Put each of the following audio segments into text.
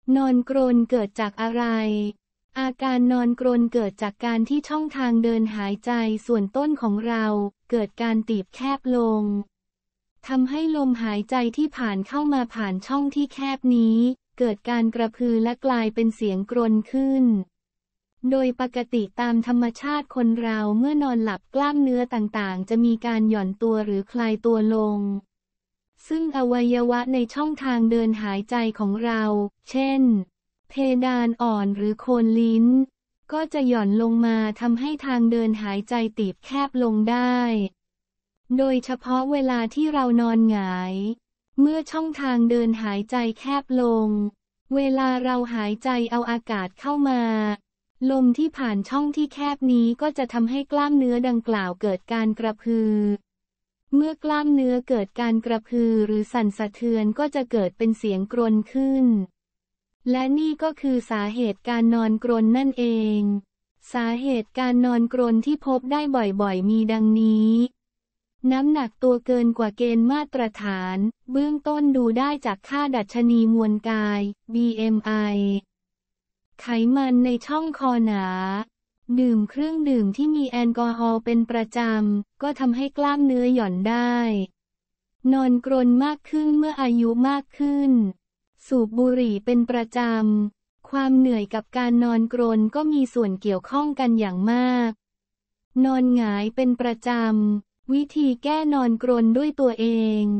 นอนกรนเกิดจากอะไรอาการนอนกรนเกิดจากการที่ช่องทางเดินหายใจส่วนต้นของเราเกิดการตีบแคบลงทำให้ลมหายใจที่ผ่านเข้ามาผ่านช่องที่แคบนี้เกิดการกระพือและกลายเป็นเสียงกรนขึ้นโดยปกติตามธรรมชาติคนเราเมื่อนอนหลับกล้ามเนื้อต่างๆจะมีการหย่อนตัวหรือคลายตัวลงซึ่งอวัยวะในช่องทางเดินหายใจของเราเช่นเพดานอ่อนหรือโคนลิ้นก็จะหย่อนลงมาทำให้ทางเดินหายใจตีบแคบลงได้โดยเฉพาะเวลาที่เรานอนหงายเมื่อช่องทางเดินหายใจแคบลงเวลาเราหายใจเอาอากาศเข้ามาลมที่ผ่านช่องที่แคบนี้ก็จะทำให้กล้ามเนื้อดังกล่าวเกิดการกระพือเมื่อกล้ามเนื้อเกิดการกระพือหรือสั่นสะเทือนก็จะเกิดเป็นเสียงกรนขึ้นและนี่ก็คือสาเหตุการนอนกรนนั่นเองสาเหตุการนอนกรนที่พบได้บ่อยๆมีดังนี้น้ำหนักตัวเกินกว่าเกณฑ์มาตรฐานเบื้องต้นดูได้จากค่าดัชนีมวลกาย BMI ไขมันในช่องคอหนาดื่มเครื่องดื่มที่มีแอลกอฮอล์เป็นประจำก็ทำให้กล้ามเนื้อหย่อนได้นอนกรนมากขึ้นเมื่ออายุมากขึ้นสูบบุหรี่เป็นประจำความเหนื่อยกับการนอนกรนก็มีส่วนเกี่ยวข้องกันอย่างมากนอนหงายเป็นประจำวิธีแก้นอนกรนด้วยตัวเอง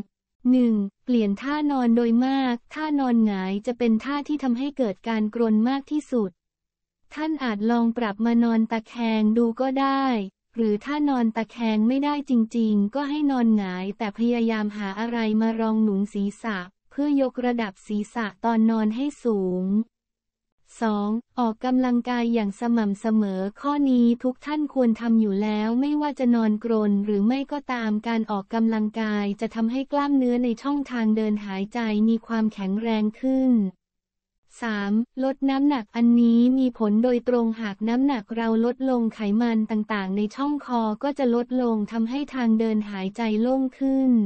1. เปลี่ยนท่านอนโดยมากท่านอนหงายจะเป็นท่าที่ทำให้เกิดการกรนมากที่สุดท่านอาจลองปรับมานอนตะแคงดูก็ได้หรือถ้านอนตะแคงไม่ได้จริงๆก็ให้นอนหงายแต่พยายามหาอะไรมารองหนุนศีรษะเพื่อยกระดับศีรษะตอนนอนให้สูง 2. ออกกำลังกายอย่างสม่ำเสมอข้อนี้ทุกท่านควรทำอยู่แล้วไม่ว่าจะนอนกรนหรือไม่ก็ตามการออกกำลังกายจะทำให้กล้ามเนื้อในช่องทางเดินหายใจมีความแข็งแรงขึ้น 3. ลดน้ำหนักอันนี้มีผลโดยตรงหากน้ำหนักเราลดลงไขมันต่างๆในช่องคอก็จะลดลงทำให้ทางเดินหายใจโล่งขึ้น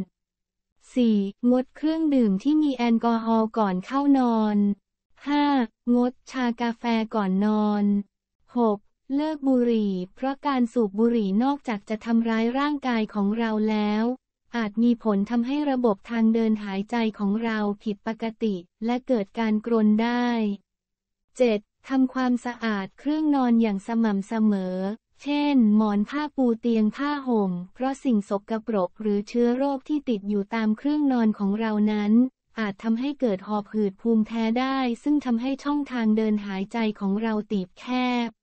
4. งดเครื่องดื่มที่มีแอลกอฮอล์ก่อนเข้านอน 5. งดชากาแฟก่อนนอน 6. เลิกบุหรี่เพราะการสูบบุหรี่นอกจากจะทำร้ายร่างกายของเราแล้วอาจมีผลทำให้ระบบทางเดินหายใจของเราผิดปกติและเกิดการกรนได้ 7. ทำความสะอาดเครื่องนอนอย่างสม่ำเสมอเช่นหมอนผ้าปูเตียงผ้าห่มเพราะสิ่งสกปรกหรือเชื้อโรคที่ติดอยู่ตามเครื่องนอนของเรานั้นอาจทำให้เกิดหอบหืดภูมิแพ้ได้ซึ่งทำให้ช่องทางเดินหายใจของเราตีบแคบ